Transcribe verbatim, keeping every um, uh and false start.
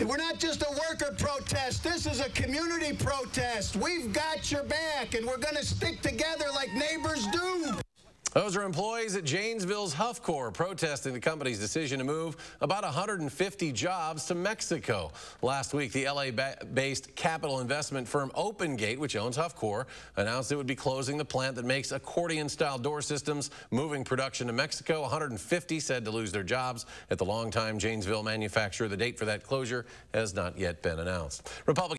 We're not just a worker protest. This is a community protest. We've got your back, and we're going to stick together like neighbors do. Those are employees at Janesville's Hufcor protesting the company's decision to move about one hundred fifty jobs to Mexico. Last week, the L A-based capital investment firm OpenGate, which owns Hufcor, announced it would be closing the plant that makes accordion-style door systems, moving production to Mexico. one hundred fifty said to lose their jobs at the longtime Janesville manufacturer. The date for that closure has not yet been announced. Republican